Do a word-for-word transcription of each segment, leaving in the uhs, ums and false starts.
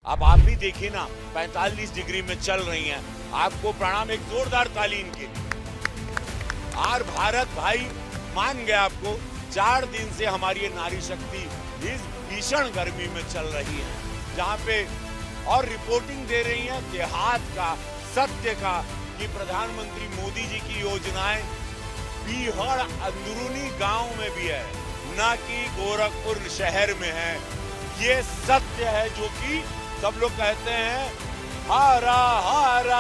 अब आप भी देखिए ना, पैंतालीस डिग्री में चल रही हैं। आपको प्रणाम, एक जोरदार ताली इनके लिए। और भारत भाई मान गया आपको, चार दिन से हमारी ये नारी शक्ति इस भीषण गर्मी में चल रही है, जहाँ पे और रिपोर्टिंग दे रही है देहात का, सत्य का, कि प्रधानमंत्री मोदी जी की योजनाएं बीहड़ अंदरूनी गांव में भी है, ना कि गोरखपुर शहर में है। ये सत्य है जो कि सब लोग कहते हैं हारा हारा,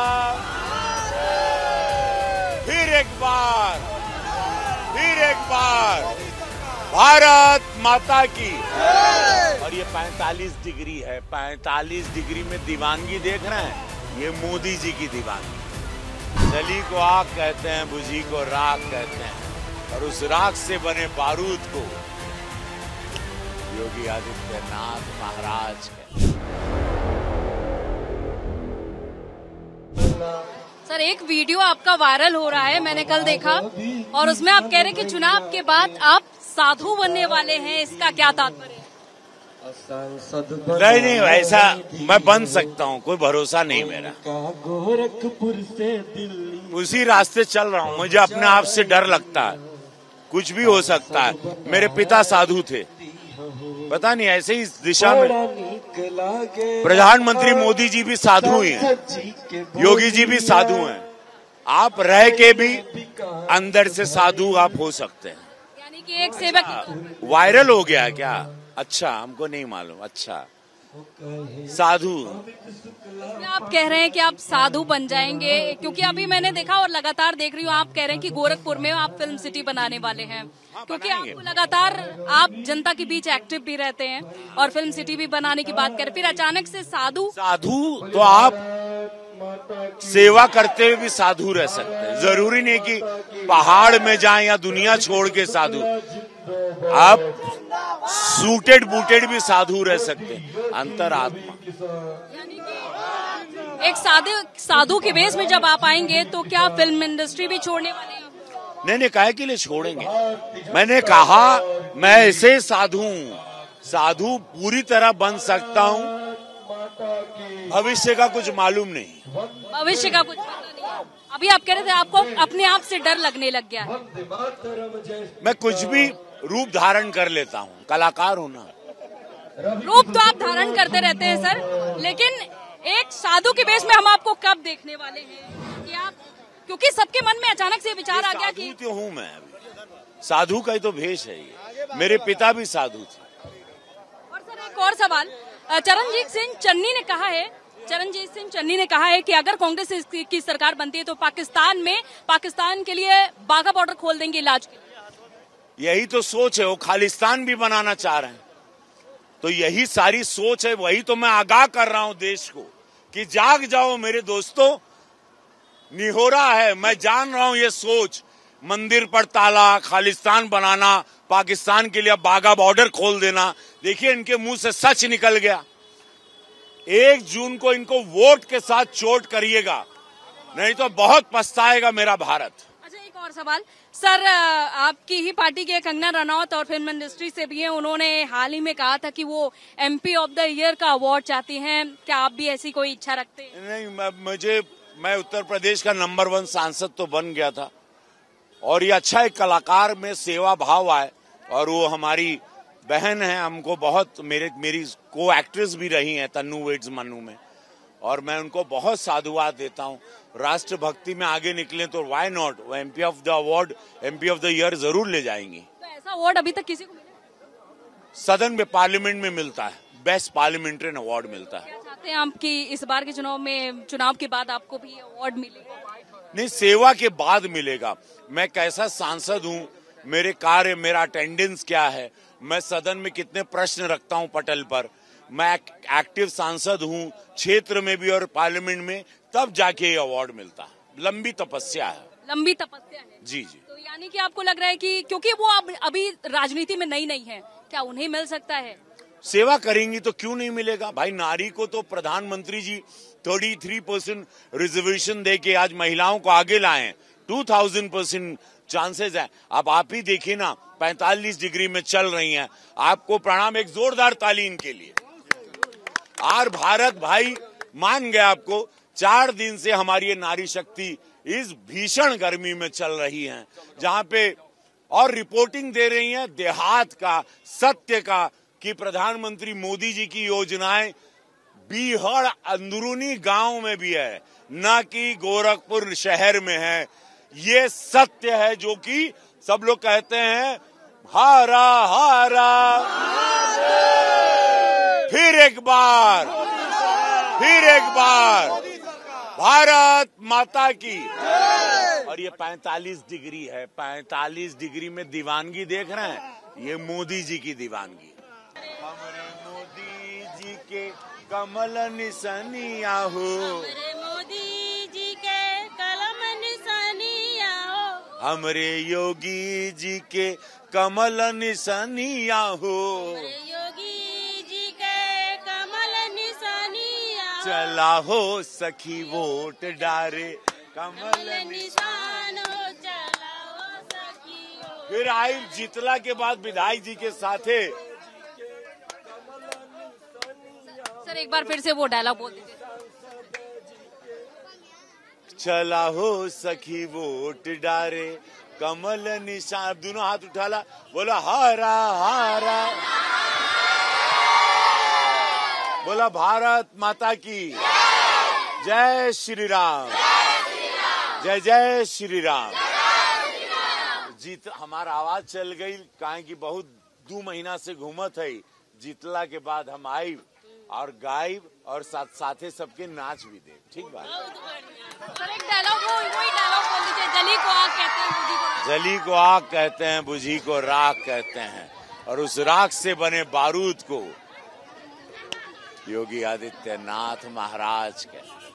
फिर एक बार फिर एक बार भारत माता की। और ये पैंतालीस डिग्री है, पैंतालीस डिग्री में दीवानगी देख रहे हैं, ये मोदी जी की दीवानगी। जली को आग कहते हैं, बुझी को राख कहते हैं, और उस राख से बने बारूद को योगी आदित्यनाथ महाराज कहते हैं। सर, एक वीडियो आपका वायरल हो रहा है, मैंने कल देखा, और उसमें आप कह रहे हैं कि चुनाव के बाद आप साधु बनने वाले हैं। इसका क्या तात्पर्य है? नहीं नहीं, ऐसा मैं बन सकता हूँ, कोई भरोसा नहीं मेरा। गोरखपुर से दिल्ली उसी रास्ते चल रहा हूँ। मुझे अपने आप से डर लगता है, कुछ भी हो सकता है। मेरे पिता साधु थे, पता नहीं ऐसे ही इस दिशा में। प्रधानमंत्री मोदी जी भी साधु ही हैं, योगी जी भी साधु हैं। आप रह के भी अंदर से साधु आप हो सकते हैं। यानी कि एक सेवक वायरल हो गया क्या? अच्छा, हमको नहीं मालूम। अच्छा, साधु आप कह रहे हैं कि आप साधु बन जाएंगे, क्योंकि अभी मैंने देखा और लगातार देख रही हूँ, आप कह रहे हैं कि गोरखपुर में आप फिल्म सिटी बनाने वाले हैं, क्योंकि आपको लगातार आप जनता के बीच एक्टिव भी रहते हैं और फिल्म सिटी भी बनाने की बात करें, फिर अचानक से साधु साधु तो आप सेवा करते हुए भी साधु रह सकते हैं। जरूरी नहीं कि पहाड़ में जाएं या दुनिया छोड़ के साधु, आप सूटेड बूटेड भी साधु रह सकते हैं। अंतरात्मा एक साधु साधु के वेश में जब आप आएंगे तो क्या फिल्म इंडस्ट्री भी छोड़ने वाले हैं? नहीं नहीं, काहे के लिए छोड़ेंगे? मैंने कहा मैं ऐसे साधु हूँ, साधु पूरी तरह बन सकता हूँ। भविष्य का कुछ मालूम नहीं, भविष्य का कुछ पता नहीं है। अभी आप कह रहे थे आपको अपने आप से डर लगने लग गया है। मैं कुछ भी रूप धारण कर लेता हूँ, कलाकार हूँ ना। रूप तो आप धारण करते रहते हैं सर, लेकिन एक साधु के वेश में हम आपको कब देखने वाले हैं कि आप, क्योंकि सबके मन में अचानक से विचार आ गया कि साधु हूँ मैं अभी, साधु का ही तो भेष है ये। मेरे पिता भी साधु थे। और सर एक और सवाल, चरणजीत सिंह चन्नी ने कहा है चरणजीत सिंह चन्नी ने कहा है कि अगर कांग्रेस की सरकार बनती है तो पाकिस्तान में पाकिस्तान के लिए बाघा बॉर्डर खोल देंगे इलाज के लिए। यही तो सोच है, वो खालिस्तान भी बनाना चाह रहे हैं। तो यही सारी सोच है, वही तो मैं आगाह कर रहा हूं देश को कि जाग जाओ मेरे दोस्तों, निहोरा है। मैं जान रहा हूं ये सोच, मंदिर पर ताला, खालिस्तान बनाना, पाकिस्तान के लिए बाघा बॉर्डर खोल देना। देखिए इनके मुंह से सच निकल गया। एक जून को इनको वोट के साथ चोट करिएगा, नहीं तो बहुत पछताएगा मेरा भारत। अच्छा, एक और सवाल सर, आपकी ही पार्टी के कंगना रनौत और फिल्म इंडस्ट्री से भी हैं, उन्होंने हाल ही में कहा था कि वो एमपी ऑफ द ईयर का अवार्ड चाहती हैं। क्या आप भी ऐसी कोई इच्छा रखते हैं? नहीं, मैं, मुझे मैं उत्तर प्रदेश का नंबर वन सांसद तो बन गया था, और ये अच्छा एक कलाकार में सेवा भाव आए, और वो हमारी बहन है, हमको बहुत, मेरे मेरी को एक्ट्रेस भी रही हैं तन्नू वेड्स मन्नू में, और मैं उनको बहुत साधुवाद देता हूँ। राष्ट्रभक्ति में आगे निकले तो व्हाई नॉट, वो MP of the award, MP of the year जरूर ले जाएंगी। तो ऐसा अवार्ड अभी तक किसी को मिला? सदन में, पार्लियामेंट में मिलता है, बेस्ट पार्लियामेंट्रियन अवार्ड मिलता है। क्या चाहते हैं आप कि इस बार के चुनाव में, चुनाव के बाद आपको भी अवार्ड मिलेगा? नहीं, सेवा के बाद मिलेगा। मैं कैसा सांसद हूँ, मेरे कार्य, मेरा अटेंडेंस क्या है, मैं सदन में कितने प्रश्न रखता हूँ पटल पर, मैं एक्टिव सांसद हूँ क्षेत्र में भी और पार्लियामेंट में, तब जाके ये अवार्ड मिलता है। लंबी तपस्या है। लंबी तपस्या है। जी जी। तो यानी कि आपको लग रहा है कि क्योंकि वो अब अभी राजनीति में नई नहीं है, क्या उन्हें मिल सकता है? सेवा करेंगी तो क्यों नहीं मिलेगा भाई। नारी को तो प्रधानमंत्री जी तैंतीस परसेंट रिजर्वेशन दे के आज महिलाओं को आगे लाए, दो हज़ार परसेंट चांसेस है। अब आप ही देखिए ना, पैंतालीस डिग्री में चल रही हैं। आपको प्रणाम, एक जोरदार ताली इनके लिए। आर भारत भाई मान गया आपको। चार दिन से हमारी ये नारी शक्ति इस भीषण गर्मी में चल रही हैं, जहां पे और रिपोर्टिंग दे रही हैं देहात का, सत्य का, कि प्रधानमंत्री मोदी जी की योजनाएं बीहड़ अंदरूनी गांव में भी है, न कि गोरखपुर शहर में है। ये सत्य है जो कि सब लोग कहते हैं हारा हारा। फिर एक बार फिर एक बार भारत माता की। और ये पैंतालीस डिग्री है, पैंतालीस डिग्री में दीवानगी देख रहे हैं, ये मोदी जी की दीवानगी। हमारे मोदी जी के कमल निशानिया हो, हमरे मोदी जी के कलम निशानिया हो, हमरे योगी जी के कमल निशानिया हो, योगी जी के कमल निशानिया हो, चला हो सखी वोट डारे कमल निशान हो, चला हो सखी हो। फिर आई जितला के बाद विधायक जी के साथे। सर एक बार फिर से वो डायलॉग बोल दीजिए। चला हो सखी वोट डारे कमल निशान, दोनों हाथ उठाला, बोला हारा हारा, बोला भारत माता की जय श्री राम, जय जय श्री राम। जीत हमारा आवाज चल गई, काहे की बहुत दो महीना से घूमत है। जीतला के बाद हम आई और गायब और साथ साथे सबके नाच भी दे। ठीक बात। सर एक डायलॉग वो वही डायलॉग बोल दीजिए। जली को आग कहते हैं, बुझी को जली को आग कहते हैं, बुझी को राख कहते हैं, और उस राख से बने बारूद को योगी आदित्यनाथ महाराज कहते हैं।